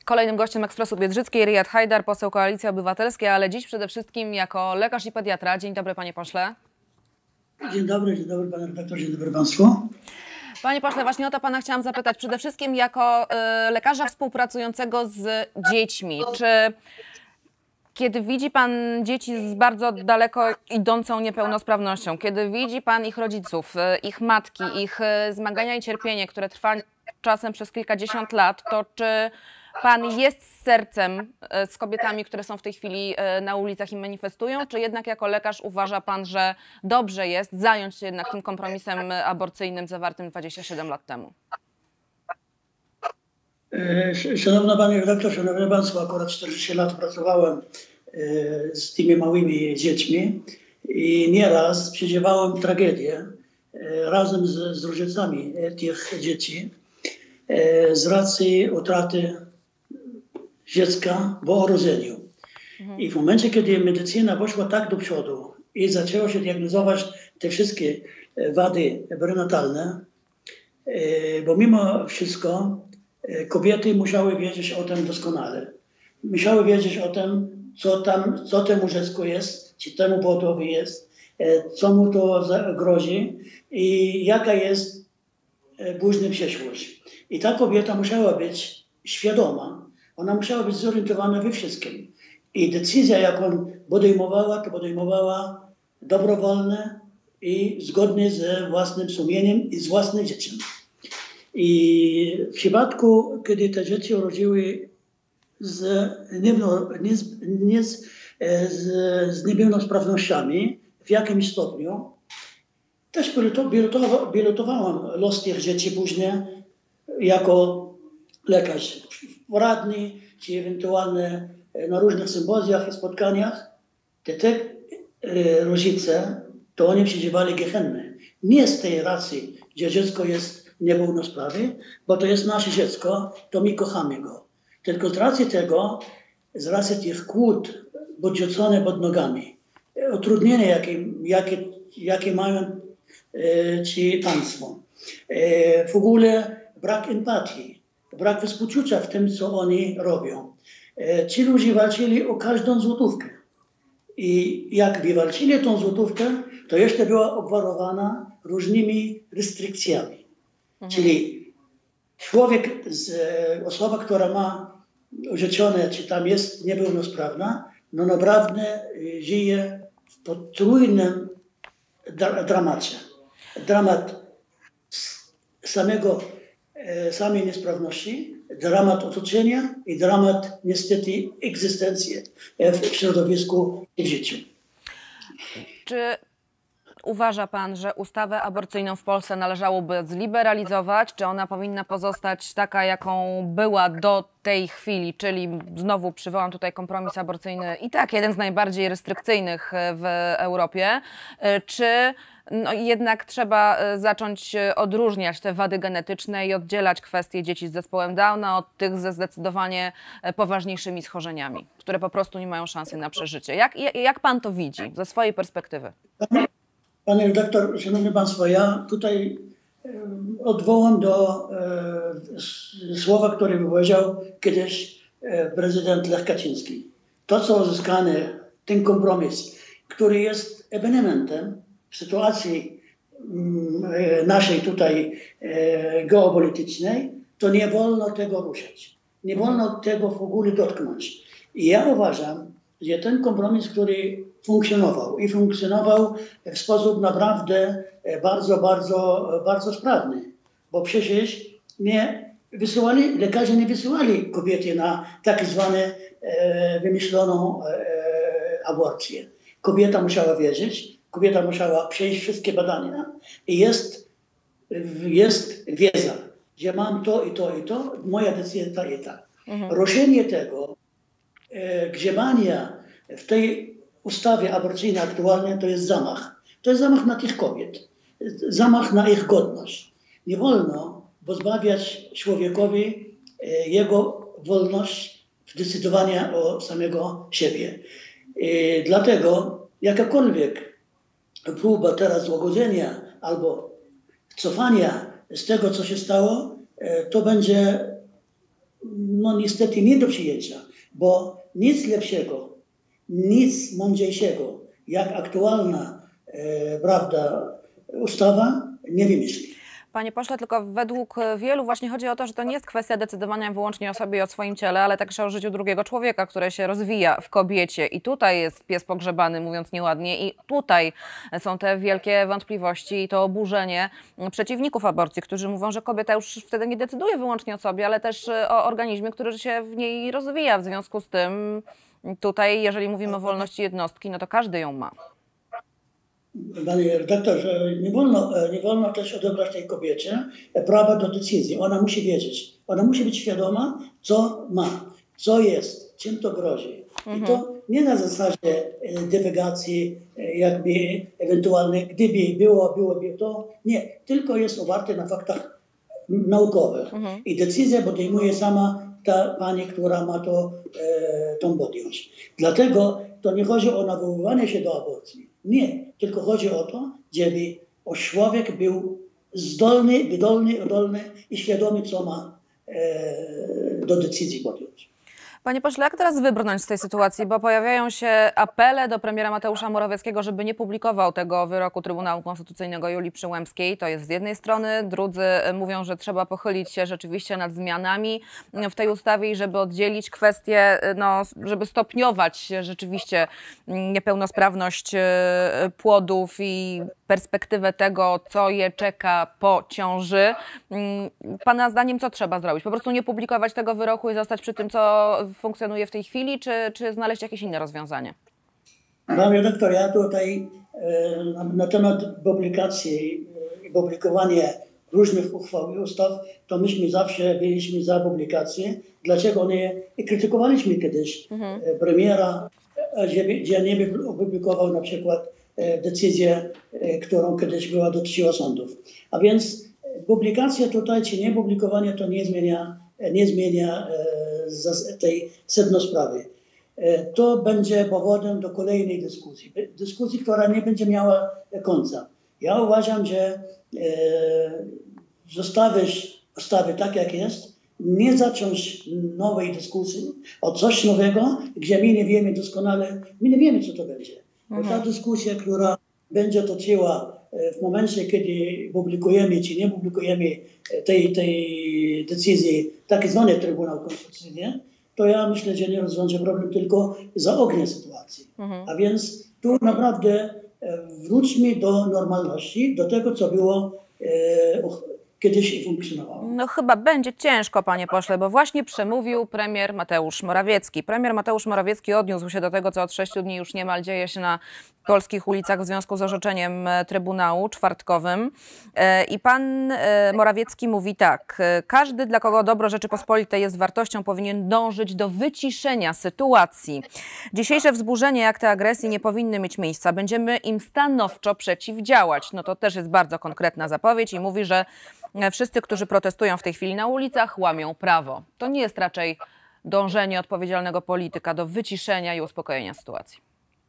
Kolejnym gościem Ekspresu Biedrzyckiej Riyad Hajdar, poseł Koalicji Obywatelskiej, ale dziś przede wszystkim jako lekarz i pediatra. Dzień dobry, panie pośle. Dzień dobry panie redaktorze, dzień dobry państwu. Panie pośle, właśnie o to pana chciałam zapytać. Przede wszystkim jako lekarza współpracującego z dziećmi. Czy kiedy widzi pan dzieci z bardzo daleko idącą niepełnosprawnością, kiedy widzi pan ich rodziców, ich matki, ich zmagania i cierpienie, które trwa czasem przez kilkadziesiąt lat, to czy pan jest z sercem z kobietami, które są w tej chwili na ulicach i manifestują, czy jednak jako lekarz uważa pan, że dobrze jest zająć się jednak tym kompromisem aborcyjnym zawartym 27 lat temu? Szanowna pani redaktor, szanowni państwo, akurat 40 lat pracowałem z tymi małymi dziećmi i nieraz przeżywałem tragedię razem z rodzicami tych dzieci z racji utraty dziecka po urodzeniu. I w momencie, kiedy medycyna poszła tak do przodu i zaczęło się diagnozować te wszystkie wady prenatalne, bo mimo wszystko kobiety musiały wiedzieć o tym doskonale. Musiały wiedzieć o tym, co temu dziecku jest, czy temu płodowi jest, co mu to grozi i jaka jest później przyszłość. I ta kobieta musiała być świadoma, ona musiała być zorientowana we wszystkim. I decyzja, jaką podejmowała, to podejmowała dobrowolne i zgodnie ze własnym sumieniem i z własnym dzieciem. I w przypadku, kiedy te dzieci urodziły z niepełnosprawnościami w jakimś stopniu, też pilotowałam los tych dzieci później jako lekarz poradni, czy ewentualnie na różnych sympozjach i spotkaniach. Te rodzice, to oni przeżywali gehennę. Nie z tej racji, że dziecko jest niepełnosprawne, bo to jest nasze dziecko, to my kochamy go. Tylko z racji tego, z racji tych kłód podrzucone pod nogami, utrudnienia, jakie mają ci państwo, w ogóle brak empatii, brak współczucia w tym, co oni robią. Ci ludzie walczyli o każdą złotówkę. I jak wywalczyli tą złotówkę, to jeszcze była obwarowana różnymi restrykcjami. Czyli człowiek, osoba, która ma orzeczone, czy tam jest niepełnosprawna, no naprawdę żyje w potrójnym dramacie. Dramat samej niesprawności, dramat otoczenia i dramat niestety egzystencji w środowisku i w życiu. Czy uważa pan, że ustawę aborcyjną w Polsce należałoby zliberalizować? Czy ona powinna pozostać taka, jaką była do tej chwili? Czyli znowu przywołam tutaj kompromis aborcyjny i tak jeden z najbardziej restrykcyjnych w Europie. Czy jednak trzeba zacząć odróżniać te wady genetyczne i oddzielać kwestie dzieci z zespołem Downa od tych ze zdecydowanie poważniejszymi schorzeniami, które po prostu nie mają szansy na przeżycie? Jak pan to widzi ze swojej perspektywy? Panie redaktor, szanowni państwo, ja tutaj odwołam do słowa, które powiedział kiedyś prezydent Lech Kaczyński. To, co uzyskane, ten kompromis, który jest ewenementem w sytuacji naszej tutaj geopolitycznej, to nie wolno tego ruszać. Nie wolno tego w ogóle dotknąć. I ja uważam, że ten kompromis, który funkcjonował w sposób naprawdę bardzo sprawny. Bo przecież lekarze nie wysyłali kobiety na tak zwane wymyśloną aborcję. Kobieta musiała wierzyć, kobieta musiała przejść wszystkie badania i jest wiedza, że mam to i to i to, moja decyzja ta i ta. Ruszenie tego grzebania w tej ustawie aborcyjnej aktualnie to jest zamach. To jest zamach na tych kobiet. Zamach na ich godność. Nie wolno pozbawiać człowiekowi jego wolność w decydowaniu o samego siebie. Dlatego jakakolwiek próba teraz złagodzenia albo cofania z tego, co się stało, to będzie no niestety nie do przyjęcia, bo nic lepszego, nic mądrzejszego, jak aktualna prawda, ustawa nie wymyśli. Panie pośle, tylko według wielu właśnie chodzi o to, że to nie jest kwestia decydowania wyłącznie o sobie i o swoim ciele, ale także o życiu drugiego człowieka, które się rozwija w kobiecie. I tutaj jest pies pogrzebany, mówiąc nieładnie, i tutaj są te wielkie wątpliwości i to oburzenie przeciwników aborcji, którzy mówią, że kobieta już wtedy nie decyduje wyłącznie o sobie, ale też o organizmie, który się w niej rozwija. W związku z tym tutaj, jeżeli mówimy o wolności jednostki, no to każdy ją ma. Panie redaktorze, nie wolno też odebrać tej kobiecie prawa do decyzji. Ona musi wiedzieć, ona musi być świadoma, co ma, co jest, czym to grozi. I to nie na zasadzie dywagacji, jakby ewentualnie, gdyby byłoby to. Nie, tylko jest oparte na faktach naukowych. I decyzję podejmuje sama ta pani, która ma tą podjąć. Dlatego to nie chodzi o nawoływanie się do aborcji. Nie, tylko chodzi o to, żeby człowiek był zdolny, wydolny i świadomy, co ma do decyzji podjąć. Panie pośle, jak teraz wybrnąć z tej sytuacji? Bo pojawiają się apele do premiera Mateusza Morawieckiego, żeby nie publikował tego wyroku Trybunału Konstytucyjnego Julii Przyłębskiej. To jest z jednej strony. Drudzy mówią, że trzeba pochylić się rzeczywiście nad zmianami w tej ustawie i żeby oddzielić kwestie, no, żeby stopniować rzeczywiście niepełnosprawność płodów i perspektywę tego, co je czeka po ciąży. Pana zdaniem co trzeba zrobić? Po prostu nie publikować tego wyroku i zostać przy tym, co funkcjonuje w tej chwili, czy znaleźć jakieś inne rozwiązanie? Panie doktor, ja tutaj na temat publikacji i publikowania różnych uchwał i ustaw, to myśmy zawsze byliśmy za publikację. Dlaczego nie? I krytykowaliśmy kiedyś premiera, że nie opublikował na przykład decyzję, którą kiedyś była dotyczyła sądów. A więc publikacja tutaj, czy nie publikowanie, to nie zmienia tej sedno sprawy. To będzie powodem do kolejnej dyskusji, która nie będzie miała końca. Ja uważam, że zostawić ustawy tak, jak jest, nie zacząć nowej dyskusji o coś nowego, gdzie my nie wiemy doskonale, my nie wiemy, co to będzie. Bo ta dyskusja, która będzie toczyła w momencie, kiedy publikujemy czy nie publikujemy tej decyzji, tak zwany Trybunał Konstytucyjny, to ja myślę, że nie rozwiąże problem, tylko zaognie sytuację. A więc tu naprawdę wróćmy do normalności, do tego, co było kiedyś i funkcjonowało. No chyba będzie ciężko, panie pośle, bo właśnie przemówił premier Mateusz Morawiecki. Premier Mateusz Morawiecki odniósł się do tego, co od 6 dni już niemal dzieje się na polskich ulicach w związku z orzeczeniem Trybunału czwartkowym. I pan Morawiecki mówi tak: każdy, dla kogo dobro Rzeczypospolitej jest wartością, powinien dążyć do wyciszenia sytuacji. Dzisiejsze wzburzenie i akty agresji nie powinny mieć miejsca. Będziemy im stanowczo przeciwdziałać. No to też jest bardzo konkretna zapowiedź i mówi, że wszyscy, którzy protestują w tej chwili na ulicach, łamią prawo. To nie jest raczej dążenie odpowiedzialnego polityka do wyciszenia i uspokojenia sytuacji.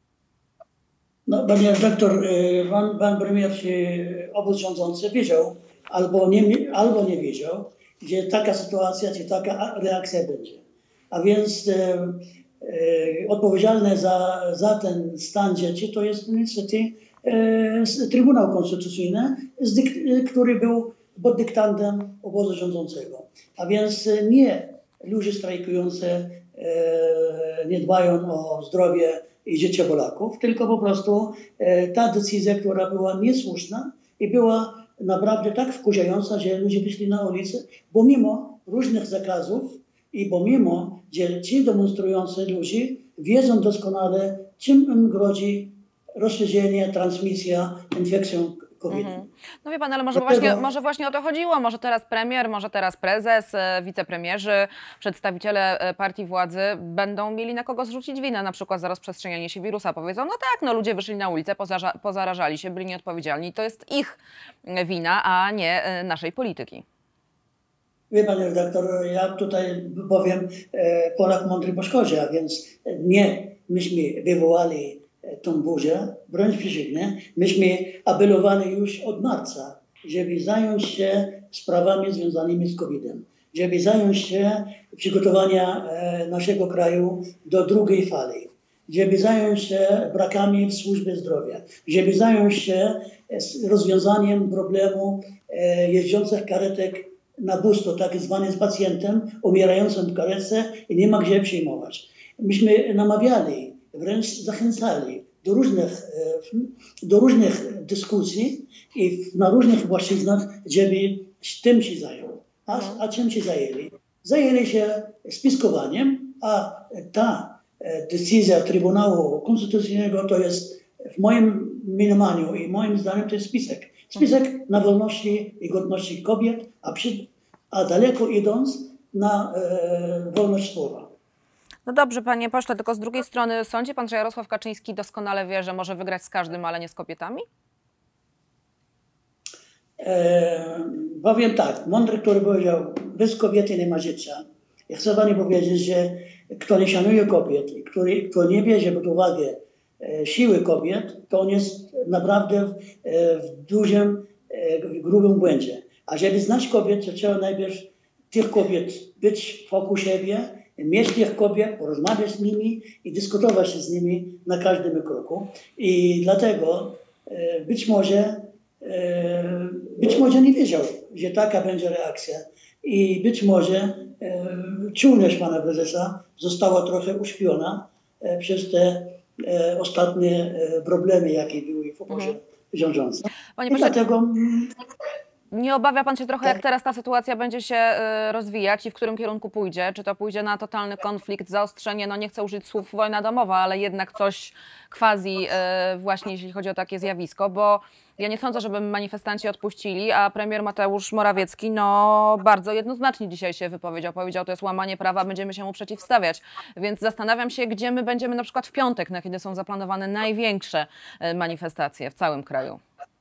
No, panie redaktor, pan premier, obóz rządzący wiedział albo nie wiedział, że taka sytuacja, czy taka reakcja będzie. A więc odpowiedzialne za ten stan rzeczy to jest niestety Trybunał Konstytucyjny, który był pod dyktantem obozu rządzącego. A więc nie ludzie strajkujący nie dbają o zdrowie i życie Polaków, tylko po prostu ta decyzja, która była niesłuszna i była naprawdę tak wkurzająca, że ludzie wyszli na ulicę, bo mimo różnych zakazów i bo mimo, że ci demonstrujący ludzie wiedzą doskonale, czym im grozi rozszerzenie, transmisja, infekcją COVID. No wie pan, ale może właśnie o to chodziło. Może teraz premier, może teraz prezes, wicepremierzy, przedstawiciele partii władzy będą mieli na kogo zrzucić winę, na przykład za rozprzestrzenianie się wirusa. Powiedzą, no tak, no ludzie wyszli na ulicę, pozarażali się, byli nieodpowiedzialni. To jest ich wina, a nie naszej polityki. Wie pan redaktor, ja tutaj powiem, Polak mądry po szkodzie, a więc nie myśmy wywołali tą burzę, wręcz przeciwnie, myśmy apelowali już od marca, żeby zająć się sprawami związanymi z COVID-em. żeby zająć się przygotowaniem naszego kraju do drugiej fali, żeby zająć się brakami w służbie zdrowia, żeby zająć się rozwiązaniem problemu jeżdżących karetek na busto, tak zwany z pacjentem umierającym w karetce i nie ma gdzie przyjmować. Myśmy namawiali, wręcz zachęcali do różnych dyskusji i na różnych płaszczyznach, żeby tym się zajął. A czym się zajęli? Zajęli się spiskowaniem, a ta decyzja Trybunału Konstytucyjnego to jest w moim mniemaniu i moim zdaniem to jest spisek. Spisek na wolności i godności kobiet, a daleko idąc na wolność słowa. No dobrze, panie pośle, tylko z drugiej strony sądzi pan, że Jarosław Kaczyński doskonale wie, że może wygrać z każdym, ale nie z kobietami? Powiem tak, mądry, który powiedział, bez kobiety nie ma życia. Ja chcę pani powiedzieć, że kto nie szanuje kobiet, kto nie bierze pod uwagę siły kobiet, to on jest naprawdę w dużym, grubym błędzie. A żeby znać kobiet, to trzeba najpierw tych kobiet być wokół siebie, mieć tych kobiet, porozmawiać z nimi i dyskutować się z nimi na każdym kroku. I dlatego być może nie wiedział, że taka będzie reakcja. I być może czujność pana prezesa została trochę uśpiona przez te ostatnie problemy, jakie były w obozie rządzącym. Panie pośle, dlatego... Nie obawia pan się trochę, jak teraz ta sytuacja będzie się rozwijać i w którym kierunku pójdzie? Czy to pójdzie na totalny konflikt, zaostrzenie, no nie chcę użyć słów wojna domowa, ale jednak coś quasi właśnie, jeśli chodzi o takie zjawisko, bo ja nie sądzę, żeby manifestanci odpuścili, a premier Mateusz Morawiecki no bardzo jednoznacznie dzisiaj się wypowiedział. Powiedział, to jest łamanie prawa, będziemy się mu przeciwstawiać. Więc zastanawiam się, gdzie my będziemy na przykład w piątek, na kiedy są zaplanowane największe manifestacje w całym kraju.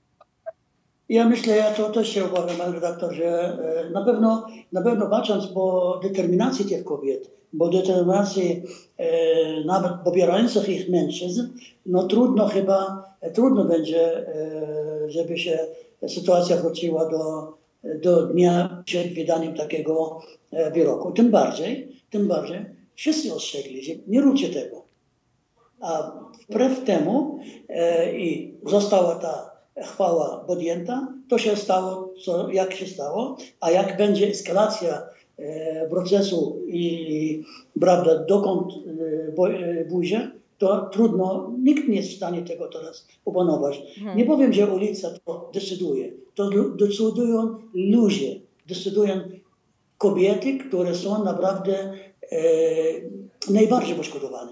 Ja myślę, ja to też się obawiam, panie redaktor, że na pewno patrząc po determinacji tych kobiet, bo determinacji nawet popierających ich mężczyzn, no trudno będzie, żeby się sytuacja wróciła do dnia przed wydaniem takiego wyroku. Tym bardziej wszyscy ostrzegli, że nie róbcie tego. A wbrew temu i została ta chwała podjęta, to się stało, jak się stało, a jak będzie eskalacja procesu i prawda, dokąd pójdzie, to trudno, nikt nie jest w stanie tego teraz opanować. Nie powiem, że ulica to decyduje. To decydują ludzie, decydują kobiety, które są naprawdę najbardziej poszkodowane.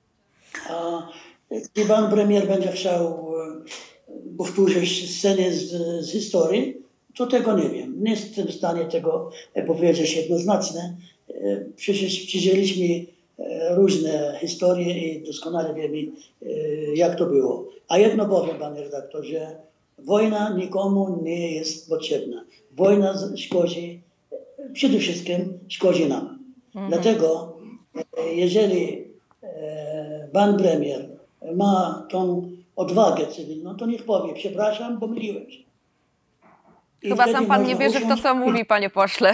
A jeśli pan premier będzie chciał powtórzyć scenę z historii, to tego nie wiem. Nie jestem w stanie tego powiedzieć jednoznacznie. Przecież przeżyliśmy różne historie i doskonale wiemy, jak to było. A jedno powiem, panie redaktor, że wojna nikomu nie jest potrzebna. Wojna szkodzi, przede wszystkim szkodzi nam. Dlatego, jeżeli pan premier ma tą odwagę cywilną, to niech powie, przepraszam, pomyliłem się. Chyba sam pan nie wierzy w to, co mówi, panie pośle.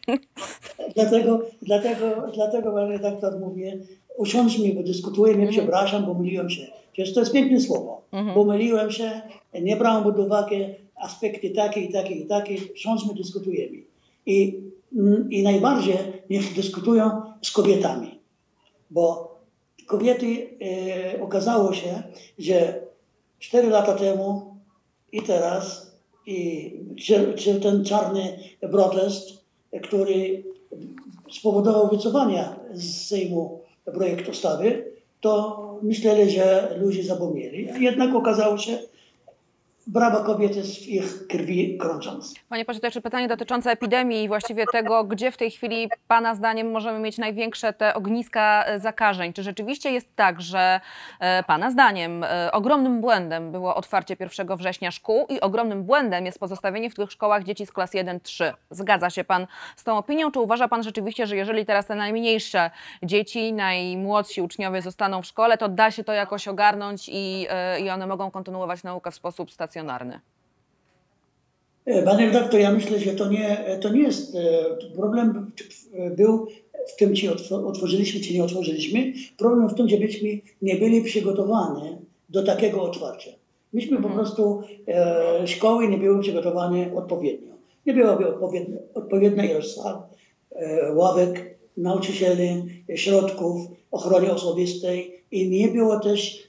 Dlatego pan redaktor mówi, usiądźmy, bo dyskutujemy, przepraszam, pomyliłem się. Przecież to jest piękne słowo. Pomyliłem się, nie brałem pod uwagę aspekty takie i takie i takie, usiądźmy, dyskutujemy. I najbardziej niech dyskutują z kobietami, bo kobiety, okazało się, że 4 lata temu i teraz, czy ten czarny protest, który spowodował wycofania z Sejmu projektu ustawy, to myśleli, że ludzie zapomnieli. A jednak okazało się, brawa kobiet jest w ich krwi krącząc. Panie pośle, to jeszcze pytanie dotyczące epidemii i właściwie tego, gdzie w tej chwili pana zdaniem możemy mieć największe te ogniska zakażeń. Czy rzeczywiście jest tak, że pana zdaniem ogromnym błędem było otwarcie 1 września szkół i ogromnym błędem jest pozostawienie w tych szkołach dzieci z klas 1-3? Zgadza się pan z tą opinią? Czy uważa pan rzeczywiście, że jeżeli teraz te najmniejsze dzieci, najmłodsi uczniowie zostaną w szkole, to da się to jakoś ogarnąć i one mogą kontynuować naukę w sposób stacjonarny? Panie redaktor, ja myślę, że to nie jest problem był w tym, czy otworzyliśmy, czy nie otworzyliśmy. Problem w tym, że myśmy nie byli przygotowani do takiego otwarcia. Myśmy po prostu, szkoły nie były przygotowane odpowiednio. Nie była odpowiednia ilość sal, ławek, nauczycieli, środków ochrony osobistej i nie było też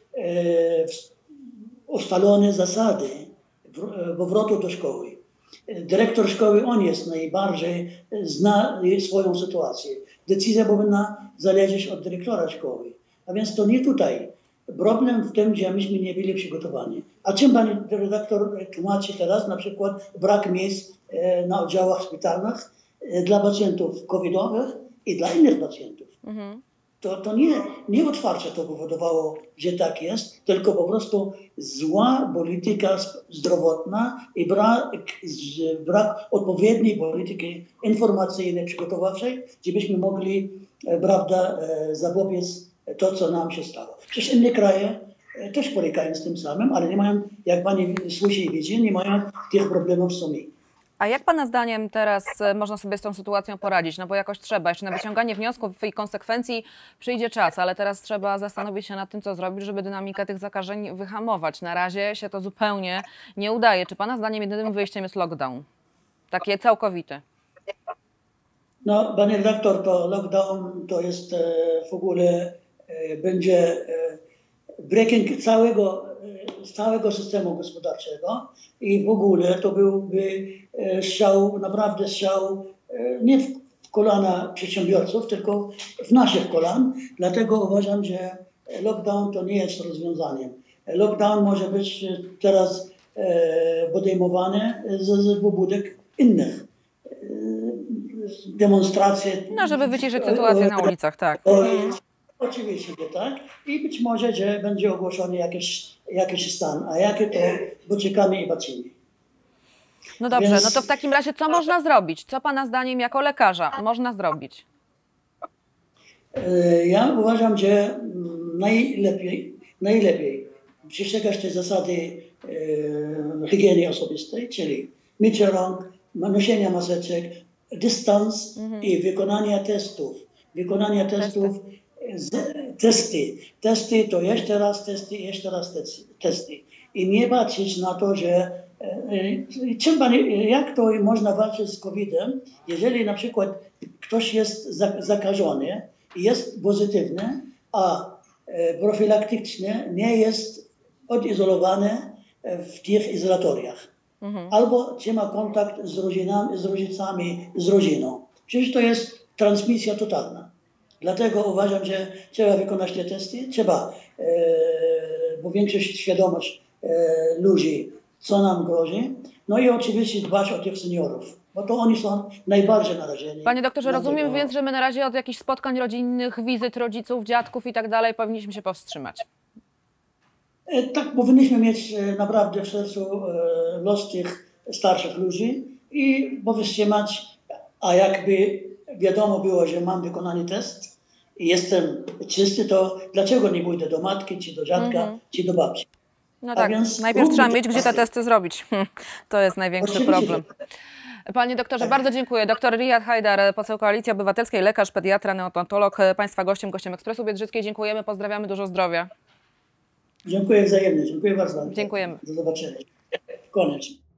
ustalone zasady powrotu do szkoły. Dyrektor szkoły, on jest najbardziej, zna swoją sytuację. Decyzja powinna zależeć od dyrektora szkoły. A więc to nie tutaj. Problem w tym, że myśmy nie byli przygotowani. A czym pani redaktor tłumaczy teraz? Na przykład brak miejsc na oddziałach szpitalnych dla pacjentów covidowych i dla innych pacjentów. To nie otwarcie to powodowało, że tak jest, tylko po prostu zła polityka zdrowotna i brak odpowiedniej polityki informacyjnej, przygotowawczej, żebyśmy mogli, prawda, zapobiec to, co nam się stało. Przecież inne kraje też borykają z tym samym, ale nie mają, jak pani słyszy i widzi, nie mają tych problemów co my. A jak pana zdaniem teraz można sobie z tą sytuacją poradzić? No bo jakoś trzeba, jeszcze na wyciąganie wniosków i konsekwencji przyjdzie czas, ale teraz trzeba zastanowić się nad tym, co zrobić, żeby dynamikę tych zakażeń wyhamować. Na razie się to zupełnie nie udaje. Czy pana zdaniem jedynym wyjściem jest lockdown? Takie całkowity. No, panie redaktor, to lockdown to jest w ogóle będzie breaking całego systemu gospodarczego i w ogóle to byłby strzał, naprawdę strzał nie w kolana przedsiębiorców, tylko w naszych kolan. Dlatego uważam, że lockdown to nie jest rozwiązaniem. Lockdown może być teraz podejmowany z pobudek innych. Demonstracje. No, żeby wyciszyć sytuację na ulicach, tak. Oczywiście, że tak. I być może, że będzie ogłoszony jakiś stan. A jakie to poczekamy i patrzymy. No dobrze, no to w takim razie co można zrobić? Co pana zdaniem jako lekarza można zrobić? Ja uważam, że najlepiej przestrzegać tej zasady higieny osobistej, czyli mycie rąk, noszenia maseczek, dystans i wykonania testów. Testy to jeszcze raz testy. I nie patrzeć na to, że jak to można walczyć z COVID-em, jeżeli na przykład ktoś jest zakażony i jest pozytywny, a profilaktycznie nie jest odizolowany w tych izolatoriach. Albo czy ma kontakt z rodzicami, z rodziną. Przecież to jest transmisja totalna. Dlatego uważam, że trzeba wykonać te testy, trzeba powiększyć świadomość ludzi, co nam grozi. No i oczywiście dbać o tych seniorów, bo to oni są najbardziej narażeni. Panie doktorze, rozumiem więc, że my na razie od jakichś spotkań rodzinnych, wizyt rodziców, dziadków i tak dalej powinniśmy się powstrzymać. Tak, powinniśmy mieć naprawdę w sercu los tych starszych ludzi i powstrzymać, a jakby wiadomo było, że mam wykonany test i jestem czysty, to dlaczego nie pójdę do matki, czy do dziadka, czy do babci? No tak, najpierw trzeba mieć gdzie te testy zrobić. To jest największy problem. Panie doktorze, bardzo dziękuję. Dr Riyad Hajdar, poseł Koalicji Obywatelskiej, lekarz, pediatra, neonatolog, państwa gościem Ekspresu Biedrzyckiej. Dziękujemy, pozdrawiamy, dużo zdrowia. Dziękuję wzajemnie, dziękuję bardzo. Dziękujemy. Do zobaczenia. Koniecznie.